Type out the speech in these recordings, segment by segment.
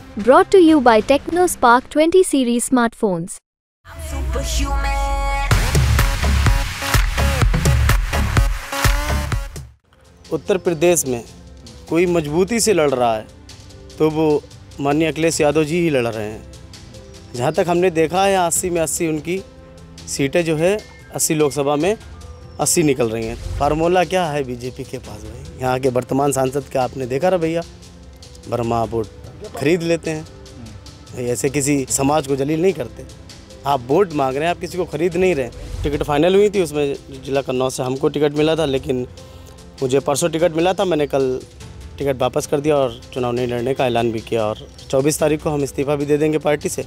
Brought to you by TechnoSpark 20 series smartphones. Uttar Pradesh में कोई मजबूती से लड़ रहा है तो वो माननीय अखिलेश यादव जी ही लड़ रहे हैं। जहाँ तक हमने देखा है 80 में 80 उनकी सीटें जो है 80 लोकसभा में 80 निकल रही हैं। फार्मूला क्या है बीजेपी के पास भाई? यहाँ के वर्तमान सांसद का आपने देखा रवैया, वर्मा वोट खरीद लेते हैं। ऐसे किसी समाज को जलील नहीं करते। आप वोट मांग रहे हैं, आप किसी को खरीद नहीं रहे। टिकट फाइनल हुई थी, उसमें जिला कन्नौज से हमको टिकट मिला था, लेकिन मुझे परसों टिकट मिला था। मैंने कल टिकट वापस कर दिया और चुनाव नहीं लड़ने का ऐलान भी किया। और 24 तारीख को हम इस्तीफ़ा भी दे देंगे पार्टी से।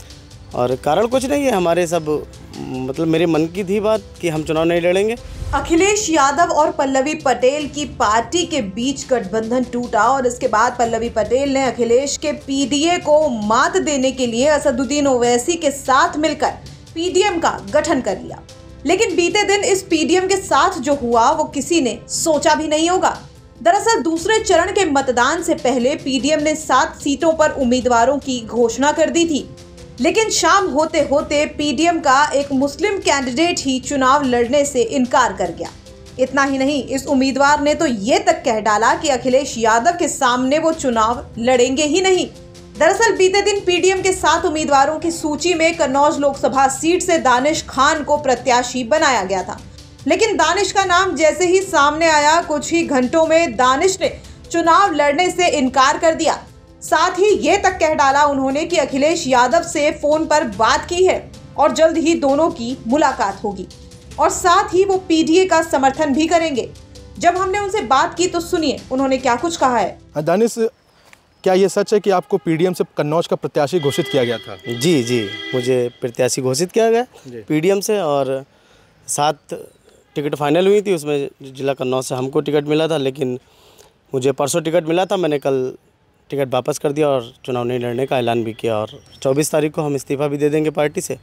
और कारण कुछ नहीं है, हमारे सब मतलब मेरे मन की थी बात कि हम चुनाव नहीं लड़ेंगे। अखिलेश यादव और पल्लवी पटेल की पार्टी के बीच गठबंधन टूटा और इसके बाद पल्लवी पटेल ने अखिलेश के पीडीए को मात देने के लिए असदुद्दीन ओवैसी के साथ मिलकर पीडीएम का गठन कर लिया। लेकिन बीते दिन इस पीडीएम के साथ जो हुआ वो किसी ने सोचा भी नहीं होगा। दरअसल दूसरे चरण के मतदान से पहले पीडीएम ने 7 सीटों पर उम्मीदवारों की घोषणा कर दी थी, लेकिन शाम होते होते पीडीएम का एक मुस्लिम कैंडिडेट ही चुनाव लड़ने से इनकार कर गया। इतना ही नहीं, इस उम्मीदवार ने तो ये तक कह डाला कि अखिलेश यादव के सामने वो चुनाव लड़ेंगे ही नहीं। दरअसल बीते दिन पीडीएम के 7 उम्मीदवारों की सूची में कन्नौज लोकसभा सीट से दानिश खान को प्रत्याशी बनाया गया था, लेकिन दानिश का नाम जैसे ही सामने आया, कुछ ही घंटों में दानिश ने चुनाव लड़ने से इनकार कर दिया। साथ ही ये तक कह डाला उन्होंने कि अखिलेश यादव से फोन पर बात की है और जल्द ही दोनों की मुलाकात होगी और साथ ही वो पीडीए का समर्थन भी करेंगे। जब हमने उनसे बात की तो सुनिए उन्होंने क्या कुछ कहा है। दानिश, क्या ये सच है कि आपको पीडीएम से कन्नौज का प्रत्याशी घोषित किया गया था? जी, मुझे प्रत्याशी घोषित किया गया पीडीएम से और 7 टिकट फाइनल हुई थी। उसमें जिला कन्नौज से हमको टिकट मिला था, लेकिन मुझे परसों टिकट मिला था। मैंने कल टिकट वापस कर दिया और चुनाव नहीं लड़ने का ऐलान भी किया। और 24 तारीख को हम इस्तीफ़ा भी दे देंगे पार्टी से।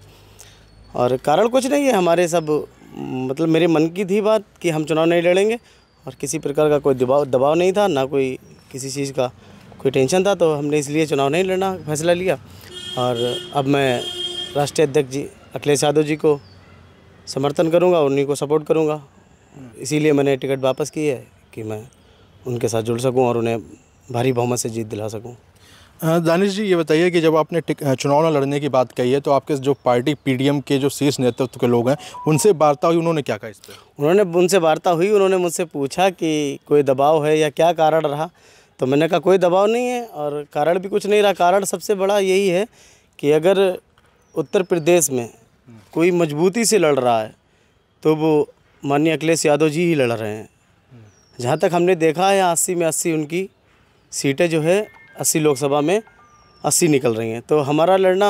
और कारण कुछ नहीं है, हमारे सब मतलब मेरे मन की थी बात कि हम चुनाव नहीं लड़ेंगे और किसी प्रकार का कोई दबाव नहीं था, ना कोई किसी चीज़ का कोई टेंशन था, तो हमने इसलिए चुनाव नहीं लड़ना फैसला लिया। और अब मैं राष्ट्रीय अध्यक्ष जी अखिलेश यादव जी को समर्थन करूँगा, उन्हीं को सपोर्ट करूँगा। इसीलिए मैंने टिकट वापस की है कि मैं उनके साथ जुड़ सकूँ और उन्हें भारी बहुमत से जीत दिला सकूं। दानिश जी, ये बताइए कि जब आपने चुनाव न लड़ने की बात कही है तो आपके जो पार्टी पीडीएम के जो शीर्ष नेतृत्व के लोग हैं उनसे वार्ता हुई, उन्होंने क्या कहा इस पर? उनसे वार्ता हुई, उन्होंने मुझसे पूछा कि कोई दबाव है या क्या कारण रहा, तो मैंने कहा कोई दबाव नहीं है और कारण भी कुछ नहीं रहा। कारण सबसे बड़ा यही है कि अगर उत्तर प्रदेश में कोई मजबूती से लड़ रहा है तो वो माननीय अखिलेश यादव जी ही लड़ रहे हैं। जहाँ तक हमने देखा है 80 में 80 उनकी सीटें जो है 80 लोकसभा में 80 निकल रही हैं। तो हमारा लड़ना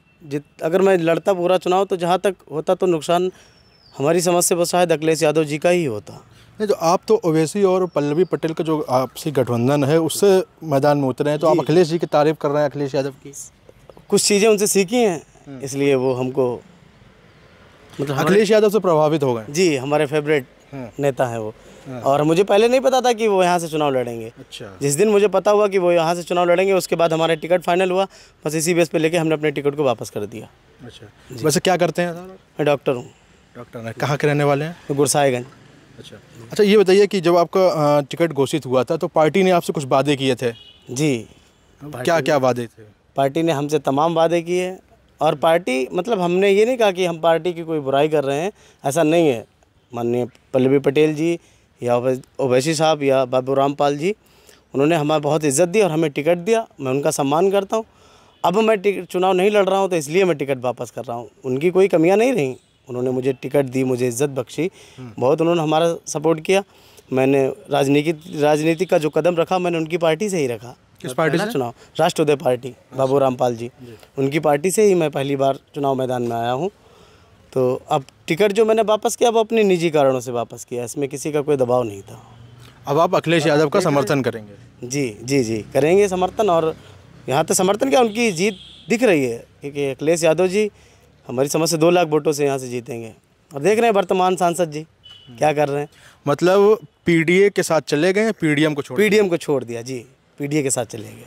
अगर मैं लड़ता पूरा चुनाव तो जहाँ तक होता तो नुकसान हमारी समझ से बस शायद अखिलेश यादव जी का ही होता। नहीं, तो आप तो ओवैसी और पल्लवी पटेल का जो आपसी गठबंधन है उससे मैदान में उतरे हैं, तो आप अखिलेश जी की तारीफ कर रहे हैं, अखिलेश यादव की। कुछ चीज़ें उनसे सीखी हैं, इसलिए वो हमको मतलब अखिलेश यादव से प्रभावित हो गए। जी, हमारे फेवरेट नेता हैं वो। और मुझे पहले नहीं पता था कि वो यहाँ से चुनाव लड़ेंगे। अच्छा। जिस दिन मुझे पता हुआ कि वो यहाँ से चुनाव लड़ेंगे, उसके बाद हमारा टिकट फाइनल हुआ। बस इसी बेस पे लेके हमने अपने टिकट को वापस कर दिया। अच्छा। वैसे क्या करते हैं? मैं डॉक्टर हूँ। डॉक्टर हैं? कहाँ के रहने वाले हैं? गुरसाईगंज। अच्छा, ये बताइए कि जब आपका टिकट घोषित हुआ था तो पार्टी ने आपसे कुछ वादे किए थे? जी। क्या क्या वादे थे? पार्टी ने हमसे तमाम वादे किए और पार्टी मतलब हमने ये नहीं कहा कि हम पार्टी की कोई बुराई कर रहे हैं, ऐसा नहीं है। माननीय पल्लवी पटेल जी या ओवैसी साहब या बाबू रामपाल जी, उन्होंने हमें बहुत इज़्ज़त दी और हमें टिकट दिया। मैं उनका सम्मान करता हूँ। अब मैं चुनाव नहीं लड़ रहा हूँ तो इसलिए मैं टिकट वापस कर रहा हूँ। उनकी कोई कमियाँ नहीं रहीं, उन्होंने मुझे टिकट दी, मुझे इज़्ज़त बख्शी, बहुत उन्होंने हमारा सपोर्ट किया। मैंने राजनीति का जो कदम रखा मैंने उनकी पार्टी से ही रखा। किस पार्टी से? चुनाव राष्ट्रोदय पार्टी, बाबू रामपाल जी, उनकी पार्टी से ही मैं पहली बार चुनाव मैदान में आया हूँ। तो अब टिकट जो मैंने वापस किया वो अपने निजी कारणों से वापस किया, इसमें किसी का कोई दबाव नहीं था। अब आप अखिलेश यादव का समर्थन करेंगे? जी करेंगे समर्थन। और यहाँ तो समर्थन क्या, उनकी जीत दिख रही है क्योंकि अखिलेश यादव जी हमारी समझ से 2 लाख वोटों से यहाँ से जीतेंगे। और देख रहे हैं वर्तमान सांसद जी क्या कर रहे हैं। मतलब पीडीए के साथ चले गए, पीडीएम को छोड़ दिया। जी, पीडीए के साथ चले गए।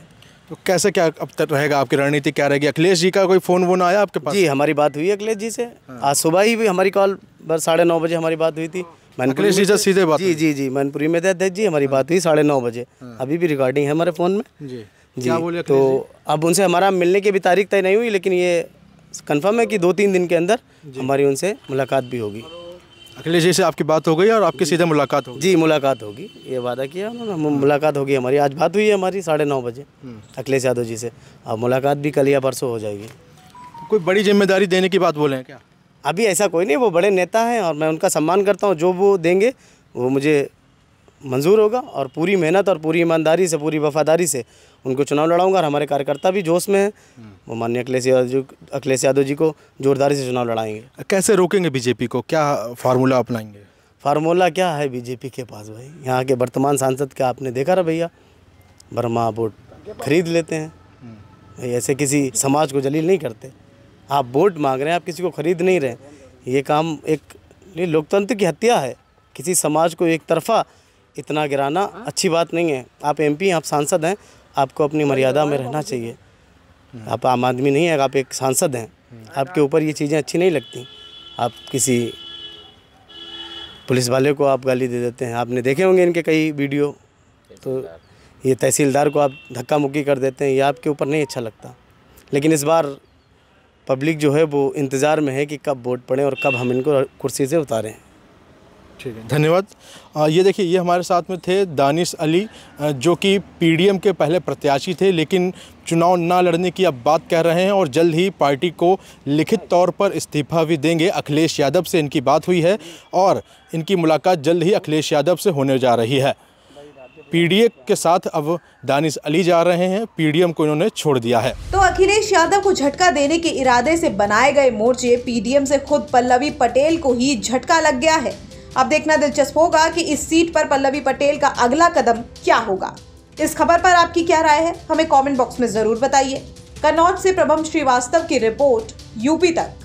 तो कैसे क्या अब तक रहेगा, आपकी रणनीति क्या रहेगी? अखिलेश जी का कोई फ़ोन आया आपके पास? जी, हमारी बात हुई अखिलेश जी से। आज सुबह ही भी हमारी कॉल 9:30 बजे हमारी बात हुई थी। अखिलेश जी से सीधे बात? जी, मैनपुरी में थे अध्यक्ष जी, हमारी बात हुई 9:30 बजे। अभी भी रिकॉर्डिंग है हमारे फ़ोन में जी। क्या बोले? तो अब उनसे हमारा मिलने की भी तारीख तय नहीं हुई, लेकिन ये कंफर्म है कि 2-3 दिन के अंदर हमारी उनसे मुलाकात भी होगी। अखिलेश जी से आपकी बात हो गई और आपकी सीधे मुलाकात होगी? जी, मुलाकात होगी, ये वादा किया उन्होंने। मुलाकात होगी हमारी, आज बात हुई है हमारी 9:30 बजे अखिलेश यादव जी से। अब मुलाकात भी कल या परसों हो जाएगी। तो कोई बड़ी जिम्मेदारी देने की बात बोले हैं क्या? अभी ऐसा कोई नहीं, वो बड़े नेता हैं और मैं उनका सम्मान करता हूँ। जो वो देंगे वो मुझे मंजूर होगा और पूरी मेहनत और पूरी ईमानदारी से, पूरी वफादारी से उनको चुनाव लड़ाऊंगा। और हमारे कार्यकर्ता भी जोश में हैं, वो माननीय अखिलेश यादव जी को जोरदारी से चुनाव लड़ाएंगे। कैसे रोकेंगे बीजेपी को, क्या फार्मूला अपनाएंगे? फार्मूला क्या है बीजेपी के पास भाई? यहाँ के वर्तमान सांसद क्या आपने देखा रहा भैया, बर्मा वोट खरीद लेते हैं भाई। ऐसे किसी समाज को जलील नहीं करते। आप वोट मांग रहे हैं, आप किसी को खरीद नहीं रहे। ये काम ये लोकतंत्र की हत्या है। किसी समाज को एक तरफा इतना गिराना अच्छी बात नहीं है। आप एमपी हैं, आप सांसद हैं, आपको अपनी मर्यादा में रहना चाहिए। आप आम आदमी नहीं है, आप एक सांसद हैं, आपके ऊपर ये चीज़ें अच्छी नहीं लगती। आप किसी पुलिस वाले को आप गाली दे देते हैं, आपने देखे होंगे इनके कई वीडियो। तो ये तहसीलदार को आप धक्का मुक्की कर देते हैं, ये आपके ऊपर नहीं अच्छा लगता। लेकिन इस बार पब्लिक जो है वो इंतज़ार में है कि कब वोट पड़े और कब हम इनको कुर्सी से उतारें। ठीक है, धन्यवाद। ये देखिए, ये हमारे साथ में थे दानिश अली, जो कि पीडीएम के पहले प्रत्याशी थे, लेकिन चुनाव ना लड़ने की अब बात कह रहे हैं और जल्द ही पार्टी को लिखित तौर पर इस्तीफा भी देंगे। अखिलेश यादव से इनकी बात हुई है और इनकी मुलाकात जल्द ही अखिलेश यादव से होने जा रही है। पीडीए के साथ अब दानिश अली जा रहे हैं, पीडीएम को इन्होंने छोड़ दिया है। तो अखिलेश यादव को झटका देने के इरादे से बनाए गए मोर्चे पीडीएम से खुद पल्लवी पटेल को ही झटका लग गया है। अब देखना दिलचस्प होगा कि इस सीट पर पल्लवी पटेल का अगला कदम क्या होगा। इस खबर पर आपकी क्या राय है, हमें कमेंट बॉक्स में जरूर बताइए। कन्नौज से प्रभम श्रीवास्तव की रिपोर्ट, यूपी तक।